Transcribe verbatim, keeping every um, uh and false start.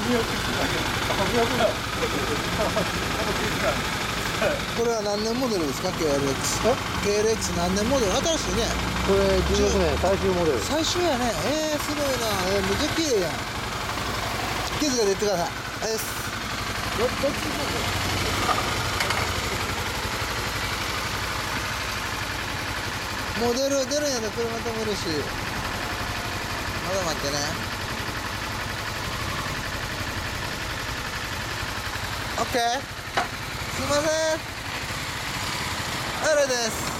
これは何年モデルですか？ ケーエルエックス ケーエルエックス 何年モデル？新しいね。 これじゅうろくねん最終モデル。 最終やね。えー、すごいな。えー、めっちゃ綺麗やん。ケースが出てください。えー、どどっち行くの？もう出る出るんやで、車止めるし。まだ待ってね。オッケー。すいません。あれです。